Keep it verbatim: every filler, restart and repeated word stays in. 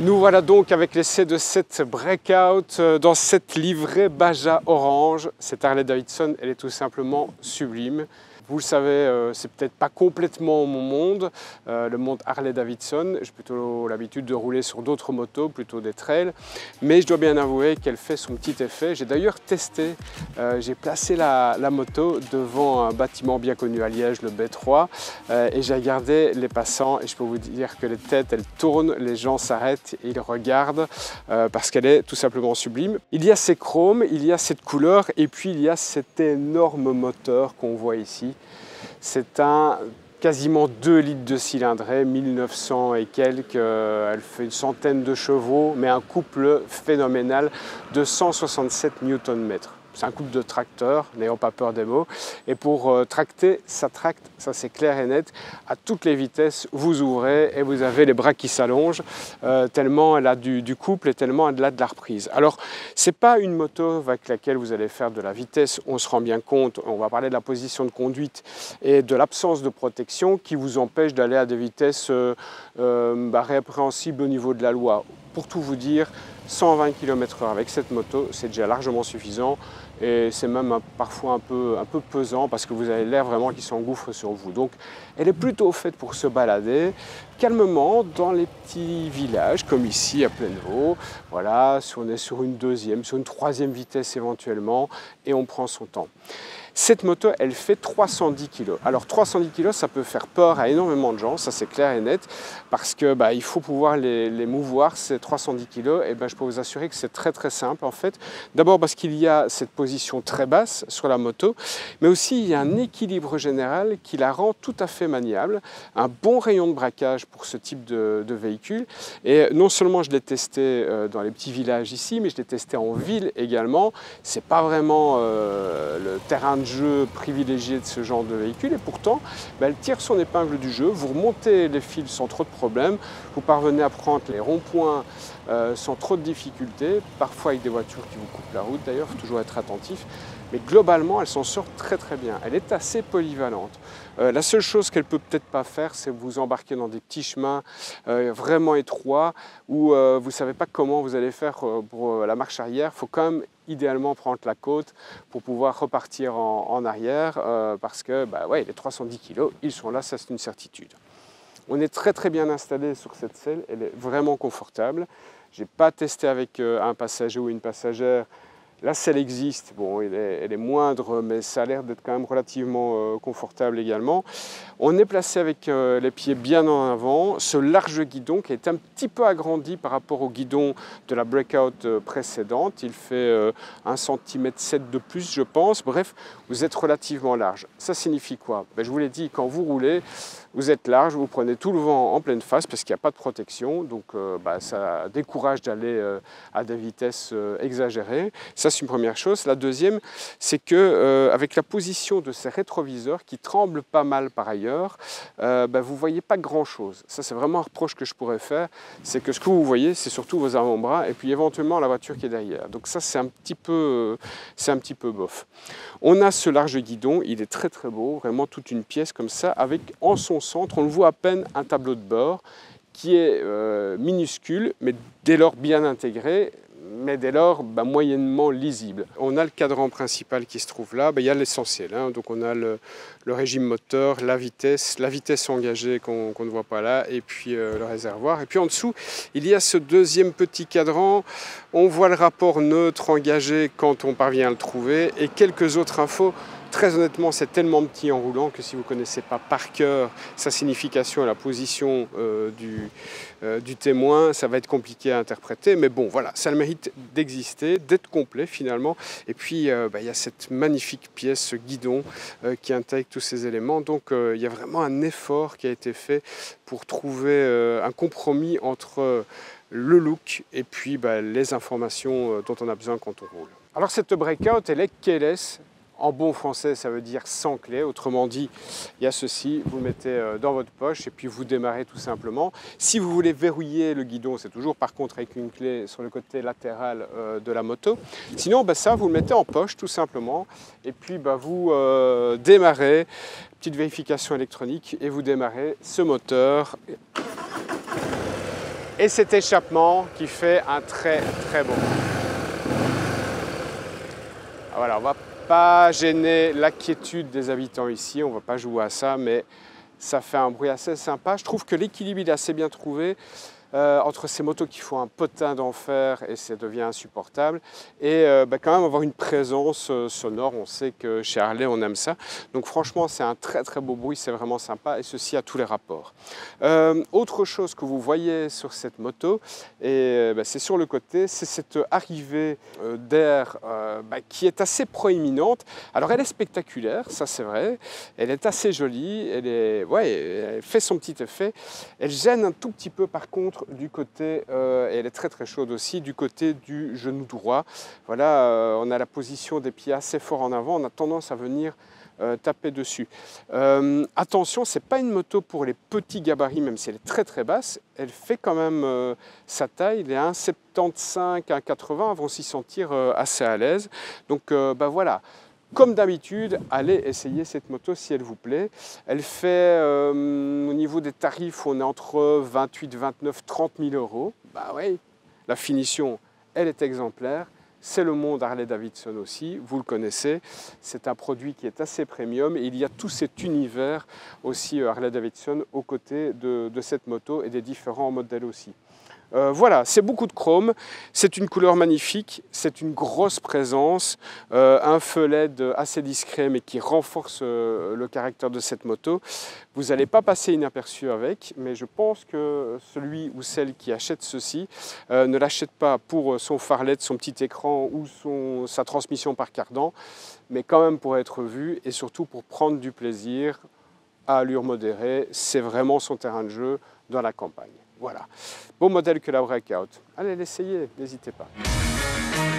Nous voilà donc avec l'essai de cette Breakout dans cette livrée Baja orange. Cette Harley-Davidson, elle est tout simplement sublime. Vous le savez, euh, c'est peut-être pas complètement mon monde, euh, le monde Harley-Davidson. J'ai plutôt l'habitude de rouler sur d'autres motos, plutôt des trails. Mais je dois bien avouer qu'elle fait son petit effet. J'ai d'ailleurs testé, euh, j'ai placé la, la moto devant un bâtiment bien connu à Liège, le B trois, euh, et j'ai regardé les passants et je peux vous dire que les têtes, elles tournent, les gens s'arrêtent et ils regardent euh, parce qu'elle est tout simplement sublime. Il y a ces chromes, il y a cette couleur et puis il y a cet énorme moteur qu'on voit ici. C'est un quasiment deux litres de cylindrée, mille neuf cents et quelques, euh, elle fait une centaine de chevaux, mais un couple phénoménal de cent soixante-sept newton-mètres. C'est un couple de tracteurs, n'ayons pas peur des mots. Et pour euh, tracter, ça tracte, ça c'est clair et net, à toutes les vitesses, vous ouvrez et vous avez les bras qui s'allongent, euh, tellement elle a du, du couple et tellement elle a de la reprise. Alors, c'est pas une moto avec laquelle vous allez faire de la vitesse, on se rend bien compte, on va parler de la position de conduite et de l'absence de protection qui vous empêche d'aller à des vitesses euh, euh, bah, répréhensibles au niveau de la loi. Pour tout vous dire, cent vingt kilomètres heure avec cette moto, c'est déjà largement suffisant et c'est même un, parfois un peu, un peu pesant parce que vous avez l'air vraiment qui s'engouffre sur vous. Donc elle est plutôt faite pour se balader calmement dans les petits villages comme ici à pleine eau. Voilà, si on est sur une deuxième, sur une troisième vitesse éventuellement et on prend son temps. Cette moto, elle fait trois cent dix kilos. Alors trois cent dix kilos, ça peut faire peur à énormément de gens, ça c'est clair et net, parce que bah, il faut pouvoir les, les mouvoir, ces trois cent dix kilos, et ben, je peux vous assurer que c'est très très simple en fait. D'abord parce qu'il y a cette position très basse sur la moto, mais aussi il y a un équilibre général qui la rend tout à fait maniable, un bon rayon de braquage pour ce type de, de véhicule. Et non seulement je l'ai testé dans les petits villages ici, mais je l'ai testé en ville également. C'est pas vraiment euh, le terrain de jeu privilégié de ce genre de véhicule et pourtant bah, elle tire son épingle du jeu, vous remontez les fils sans trop de problèmes, vous parvenez à prendre les ronds-points euh, sans trop de difficultés, parfois avec des voitures qui vous coupent la route d'ailleurs, il faut toujours être attentif, mais globalement elle s'en sort très très bien, elle est assez polyvalente. Euh, la seule chose qu'elle peut peut-être pas faire, c'est vous embarquer dans des petits chemins euh, vraiment étroits où euh, vous ne savez pas comment vous allez faire euh, pour euh, la marche arrière, il faut quand même idéalement prendre la côte pour pouvoir repartir en, en arrière euh, parce que bah ouais, les trois cent dix kilos, ils sont là, ça c'est une certitude. On est très très bien installé sur cette selle, elle est vraiment confortable. Je n'ai pas testé avec euh, un passager ou une passagère. La selle existe, bon, elle est, elle est moindre, mais ça a l'air d'être quand même relativement euh, confortable également. On est placé avec euh, les pieds bien en avant, ce large guidon qui est un petit peu agrandi par rapport au guidon de la Breakout euh, précédente. Il fait euh, un centimètre sept de plus, je pense. Bref, vous êtes relativement large. Ça signifie quoi? Ben, je vous l'ai dit, quand vous roulez, vous êtes large, vous prenez tout le vent en pleine face parce qu'il n'y a pas de protection, donc euh, bah, ça décourage d'aller euh, à des vitesses euh, exagérées. Ça, c'est une première chose. La deuxième, c'est que euh, avec la position de ces rétroviseurs qui tremblent pas mal par ailleurs, euh, bah, vous ne voyez pas grand-chose. Ça, c'est vraiment un reproche que je pourrais faire, c'est que ce que vous voyez, c'est surtout vos avant-bras et puis éventuellement la voiture qui est derrière. Donc ça, c'est un petit peu, euh, c'est un petit peu bof. On a ce large guidon, il est très très beau, vraiment toute une pièce comme ça, avec en son centre, on le voit à peine, un tableau de bord qui est euh, minuscule, mais dès lors bien intégré, mais dès lors bah, moyennement lisible. On a le cadran principal qui se trouve là, bah, il y a l'essentiel, hein. Donc on a le, le régime moteur, la vitesse, la vitesse engagée qu'on qu'on ne voit pas là, et puis euh, le réservoir. Et puis en dessous, il y a ce deuxième petit cadran, on voit le rapport neutre engagé quand on parvient à le trouver, et quelques autres infos. Très honnêtement, c'est tellement petit en roulant que si vous ne connaissez pas par cœur sa signification et la position euh, du, euh, du témoin, ça va être compliqué à interpréter. Mais bon, voilà, ça a le mérite d'exister, d'être complet finalement. Et puis, euh, bah, il y a cette magnifique pièce, ce guidon euh, qui intègre tous ces éléments. Donc, euh, il y a vraiment un effort qui a été fait pour trouver euh, un compromis entre le look et puis bah, les informations dont on a besoin quand on roule. Alors, cette Breakout, elle est keyless. En bon français, ça veut dire sans clé. Autrement dit, il y a ceci, vous le mettez dans votre poche et puis vous démarrez tout simplement. Si vous voulez verrouiller le guidon, c'est toujours par contre avec une clé sur le côté latéral euh, de la moto. Sinon, bah, ça, vous le mettez en poche tout simplement et puis bah, vous euh, démarrez, petite vérification électronique et vous démarrez ce moteur. et cet échappement qui fait un très très beau. Voilà, on ne va pas gêner la quiétude des habitants ici, on ne va pas jouer à ça, mais ça fait un bruit assez sympa. Je trouve que l'équilibre est assez bien trouvé. Euh, entre ces motos qui font un potin d'enfer et ça devient insupportable, et euh, bah, quand même avoir une présence euh, sonore. On sait que chez Harley on aime ça, donc franchement c'est un très très beau bruit, c'est vraiment sympa, et ceci à tous les rapports. Euh, autre chose que vous voyez sur cette moto, et bah, c'est sur le côté, c'est cette arrivée euh, d'air euh, bah, qui est assez proéminente. Alors elle est spectaculaire, ça c'est vrai, elle est assez jolie, elle, est, ouais, elle fait son petit effet, elle gêne un tout petit peu par contre du côté, euh, et elle est très très chaude aussi, du côté du genou droit. Voilà, euh, on a la position des pieds assez fort en avant, on a tendance à venir euh, taper dessus. Euh, attention, ce n'est pas une moto pour les petits gabarits, même si elle est très très basse, elle fait quand même euh, sa taille, les un virgule soixante-quinze, un virgule quatre-vingts vont s'y sentir euh, assez à l'aise. Donc euh, bah voilà. Comme d'habitude, allez essayer cette moto si elle vous plaît. Elle fait, euh, au niveau des tarifs, on est entre vingt-huit, vingt-neuf, trente mille euros. Bah oui, la finition, elle est exemplaire. C'est le monde Harley-Davidson aussi, vous le connaissez. C'est un produit qui est assez premium et il y a tout cet univers aussi Harley-Davidson aux côtés de, de cette moto et des différents modèles aussi. Euh, voilà, c'est beaucoup de chrome, c'est une couleur magnifique, c'est une grosse présence, euh, un feu L E D assez discret mais qui renforce euh, le caractère de cette moto. Vous n'allez pas passer inaperçu avec, mais je pense que celui ou celle qui achète ceci euh, ne l'achète pas pour son phare L E D, son petit écran ou son, sa transmission par cardan, mais quand même pour être vu et surtout pour prendre du plaisir à allure modérée. C'est vraiment son terrain de jeu dans la campagne. Voilà, beau modèle que la Breakout. Allez l'essayer, n'hésitez pas.